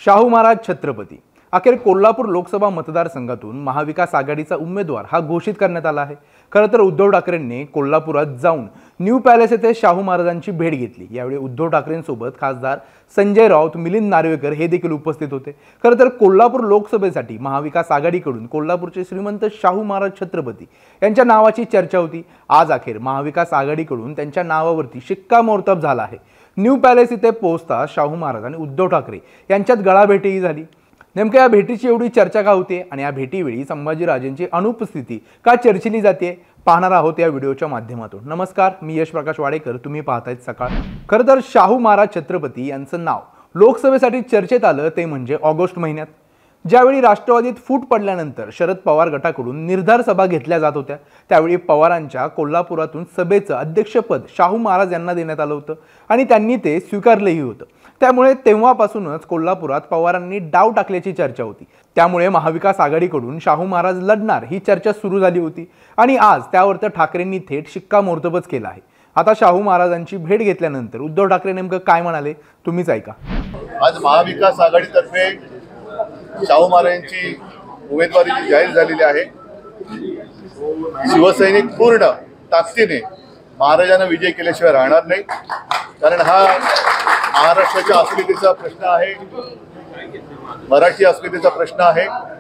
शाहू महाराज छत्रपती अखेर कोल्हापूर लोकसभा मतदारसंघातून महाविकास आघाडीचा उमेदवार हा घोषित करण्यात आला आहे। खरं तर उद्धव ठाकरेंनी कोल्हापुरात जाऊन न्यू पॅलेस येथे शाहू महाराजांची भेट घेतली। यावेळी उद्धव ठाकरेंसोबत खासदार संजय राऊत, मिलिंद नार्वेकर हे देखील उपस्थित होते। खरं तर कोल्हापूर लोकसभेसाठी महाविकास आघाडीकडून कोल्हापूरचे श्रीमंत शाहू महाराज छत्रपती यांच्या नावाची चर्चा होती। आज अखेर महाविकास आघाडीकडून त्यांच्या नावावरती शिक्कामोर्तब झाला आहे। न्यू पॅलेस इथे पोहोचता शाहू महाराज आणि उद्धव ठाकरे यांच्यात गळाभेटीही झाली। नेमक्या या भेटीची एवढी चर्चा का होते आणि या भेटीवेळी संभाजीराजेंची अनुपस्थिती का चर्चिली जाते पाहणार आहोत या व्हिडिओच्या माध्यमातून। नमस्कार, मी यश प्रकाश वाडेकर, तुम्ही पाहतायत सकाळ। खरं तर शाहू महाराज छत्रपती यांचं नाव लोकसभेसाठी चर्चेत आलं ते म्हणजे ऑगस्ट महिन्यात, ज्यावेळी राष्ट्रवादीत फूट पडल्यानंतर शरद पवार गटाकडून निर्धार सभा घेतल्या जात होत्या। त्यावेळी पवारांच्या कोल्हापुरातून सभेचं अध्यक्षपद शाहू महाराज यांना देण्यात आलं होतं आणि त्यांनी ते स्वीकारलंही होतं। त्यामुळे तेव्हापासूनच कोल्हापुरात पवारांनी डाव टाकल्याची चर्चा होती। त्यामुळे महाविकास आघाडीकडून शाहू महाराज लढणार ही चर्चा सुरू झाली होती आणि आज त्यावर तर ठाकरेंनी थेट शिक्कामोर्तबच केला आहे। आता शाहू महाराजांची भेट घेतल्यानंतर उद्धव ठाकरे नेमकं काय म्हणाले तुम्हीच ऐका। आज महाविकास आघाडीतर्फे शाहू महाराजांची उमेदवारी जाहीर झालेली आहे। शिवसैनिक पूर्ण ताकदीने महाराजांना विजय केल्याशिवाय राहणार नाही, कारण हा महाराष्ट्राच्या अस्मितेचा प्रश्न आहे, मराठी अस्मितेचा प्रश्न आहे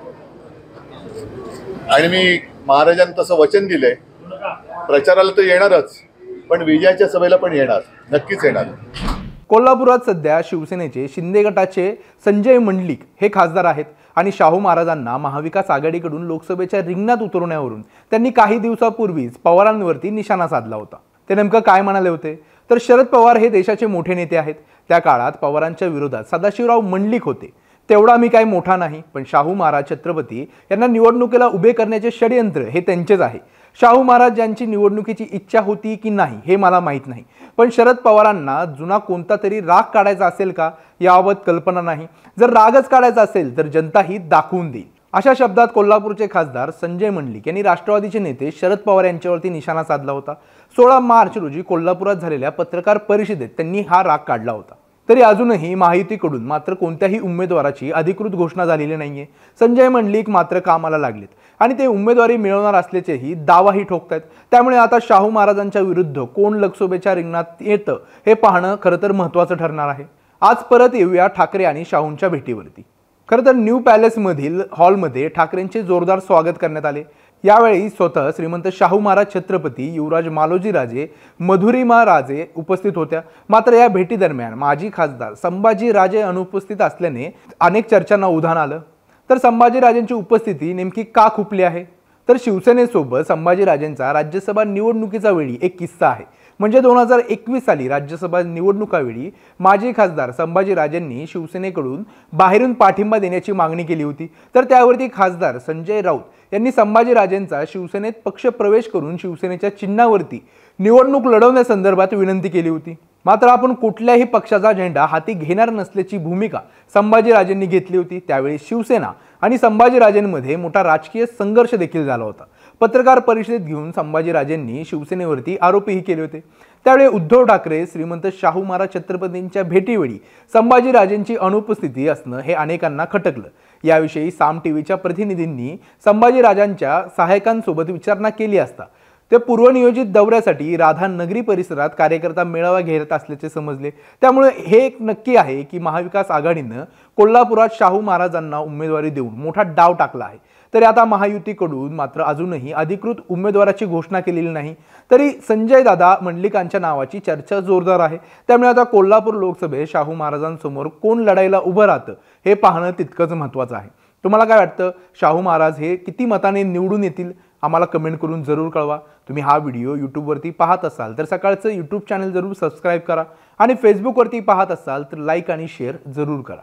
आणि मी महाराजांना तसं वचन दिलंय, प्रचाराला तर येणारच पण विजयाच्या सभेला पण येणार, नक्कीच येणार। कोल्हापुरात सध्या शिवसेनेचे शिंदे गटाचे संजय मंडलिक हे खासदार आहेत आणि शाहू महाराजांना महाविकास आघाडीकडून लोकसभेच्या रिंगणात उतरवण्यावरून त्यांनी काही दिवसापूर्वीच पवारांवरती निशाणा साधला होता। ते नेमकं काय म्हणाले होते तर शरद पवार हे देशाचे मोठे नेते आहेत, त्या काळात पवारांच्या विरोधात सदाशिवराव मंडलिक होते, तेवढा मी काही मोठा नाही, पण शाहू महाराज छत्रपती यांना निवडणुकीला उभे करण्याचे षडयंत्र हे त्यांचेच आहे। शाहू महाराज यांची निवडणुकीची इच्छा होती की नाही हे मला माहीत नाही, पण शरद पवारांना जुना कोणता तरी राग काढायचा असेल का याबाबत कल्पना नाही। जर रागच काढायचा असेल तर जनता ही दाखवून देईल, अशा शब्दात कोल्हापूरचे खासदार संजय मंडलिक यांनी राष्ट्रवादीचे नेते शरद पवार यांच्यावरती निशाणा साधला होता। 16 मार्च रोजी कोल्हापुरात झालेल्या पत्रकार परिषदेत त्यांनी हा राग काढला होता। तरी अजूनही महायुतीकडून मात्र कोणत्याही उमेदवाराची अधिकृत घोषणा झालेली नाहीये। संजय मंडलिक मात्र कामाला लागलेत आणि ते उमेदवारी मिळवणार असल्याचेही दावाही ठोकतायत। त्यामुळे आता शाहू महाराजांच्या विरुद्ध कोण लोकसभेच्या रिंगणात येतं हे पाहणं खरं तर महत्त्वाचं ठरणार आहे। आज परत येऊया ठाकरे आणि शाहूंच्या भेटीवरती। खरं तर न्यू पॅलेस मधील हॉलमध्ये ठाकरेंचे जोरदार स्वागत करण्यात आले। यावेळी स्वतः श्रीमंत शाहू महाराज छत्रपती, युवराज मालोजी राजे, मधुरिमा राजे उपस्थित होत्या। मात्र या भेटी दरम्यान माजी खासदार संभाजी राजे अनुपस्थित असल्याने अनेक चर्चांना उधाण आलं। तर संभाजी राजेंची उपस्थिती नेमकी का खुपली आहे तर शिवसेनेसोबत संभाजी राजेंचा राज्यसभा निवडणुकीचा वेळी एक किस्सा आहे। म्हणजे 2021 साली राज्यसभा निवडणुकावेळी माजी खासदार संभाजी राजेंनी शिवसेनेकडून बाहेरून पाठिंबा देण्याची मागणी केली होती। तर त्यावरती खासदार संजय राऊत यांनी संभाजी राजेंचा शिवसेनेत पक्ष प्रवेश करून शिवसेनेच्या चिन्हावरती निवडणूक लढवण्यासंदर्भात विनंती केली होती। मात्र आपण कुठल्याही पक्षाचा झेंडा हाती घेणार नसल्याची भूमिका संभाजी राजेंनी घेतली होती। त्यावेळी शिवसेना आणि संभाजी राजेंमध्ये मोठा राजकीय संघर्ष देखील झाला होता। पत्रकार परिषदेत घेऊन संभाजी राजेंनी शिवसेनेवरती आरोपही केले होते। त्यावेळी उद्धव ठाकरे श्रीमंत शाहू महाराज छत्रपतींच्या भेटीवेळी संभाजी राजेंची अनुपस्थिती असणं हे अनेकांना खटकलं। याविषयी साम टीव्हीच्या प्रतिनिधींनी संभाजी राजांच्या सहायकांसोबत विचारणा केली असता ते पूर्वनियोजित दौऱ्यासाठी राधानगरी परिसरात कार्यकर्ता मेळावा घेत असल्याचे समजले। त्यामुळे हे एक नक्की आहे की महाविकास आघाडीनं कोल्हापुरात शाहू महाराजांना उमेदवारी देऊन मोठा डाव टाकला आहे। तरी आता महायुतीकडून मात्र अजूनही अधिकृत उमेदवाराची घोषणा केलेली नाही। तरी संजय दादा मंडलिकांच्या नावाची चर्चा जोरदार आहे। त्यामुळे आता कोल्हापूर लोकसभेत शाहू महाराजांसमोर कोण लढायला उभं राहतं हे पाहणं तितकंच महत्त्वाचं आहे। तुम्हाला काय वाटतं, शाहू महाराज हे किती मताने निवडून येतील आम्हाला कमेंट करून जरूर कळवा। तुम्ही हा व्हिडिओ यूट्यूबवरती पाहत असाल तर सकाळचं यूट्यूब चॅनल जरूर सबस्क्राईब करा आणि फेसबुकवरती पाहत असाल तर लाईक आणि शेअर जरूर करा।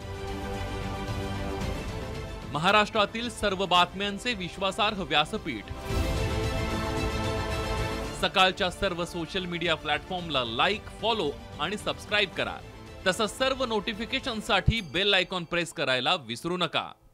महाराष्ट्रातील सर्व बातम्यांचे विश्वासार्ह व्यासपीठ, सकाळच्या सर्व सोशल मीडिया प्लॅटफॉर्मला लाईक, फॉलो आणि सबस्क्राईब करा। तसंच सर्व नोटिफिकेशनसाठी बेल आयकॉन प्रेस करायला विसरू नका।